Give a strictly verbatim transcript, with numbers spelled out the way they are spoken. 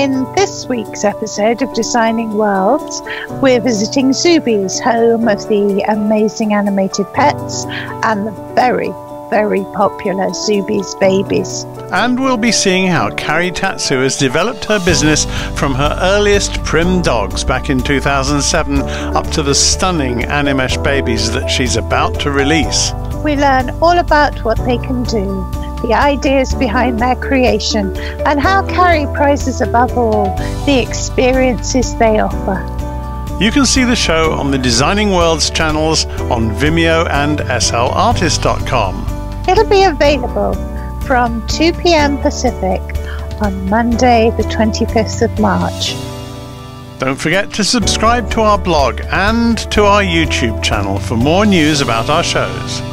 In this week's episode of Designing Worlds, we're visiting Zooby's, home of the amazing animated pets and the very, very popular Zooby's babies. And we'll be seeing how Carrie Tatsu has developed her business from her earliest prim dogs back in two thousand seven up to the stunning Animesh babies that she's about to release. We learn all about what they can do, the ideas behind their creation, and how Carrie prizes above all the experiences they offer. You can see the show on the Designing Worlds channels on Vimeo and S L artist dot com. It'll be available from two p m Pacific on Monday the twenty-fifth of March. Don't forget to subscribe to our blog and to our YouTube channel for more news about our shows.